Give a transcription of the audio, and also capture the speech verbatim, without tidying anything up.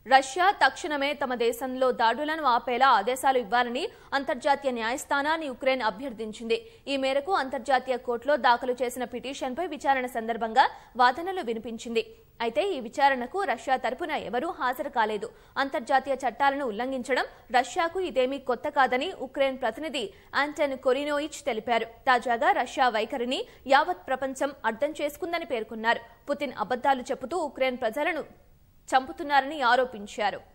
Russia తక్షణమే తమ దేశంలో దాడులను ఆపేలా ఆదేశాలు ఇవ్వాలని అంతర్జాతీయ న్యాయస్థానాన్ని ఉక్రెయిన్ అభ్యర్థించింది. ఈ మేరకు అంతర్జాతీయ కోర్టులో దాఖలు చేసిన పిటిషన్పై విచారణ సందర్భంగా వాదనలు వినిపించింది. అయితే ఈ విచారణకు రష్యా తరపున ఎవరూ హాజరు కాలేదు. అంతర్జాతీయ చట్టాలను ఉల్లంఘించడం రష్యాకు ఇదేమీ కొత్త కాదని ఉక్రెయిన్ ప్రతినిధి ఆంటన్ కొరినోయిచ్ తెలిపారు. తాజాగా రష్యా వైఖరిని యావత్ ప్రపంచం అర్థం చేసుకుందని పేర్కొన్నారు. పుతిన్ అబద్దాలు చెబుతూ ఉక్రెయిన్ ప్రజలను చంపుతున్నారని ఆరోపించారు.